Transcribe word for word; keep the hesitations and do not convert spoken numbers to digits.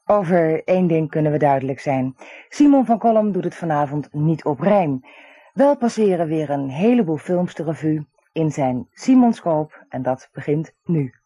Over één ding kunnen we duidelijk zijn. Simon van Kolm doet het vanavond niet op rijm. Wel passeren weer een heleboel films de revue in zijn Simonscoop en dat begint nu.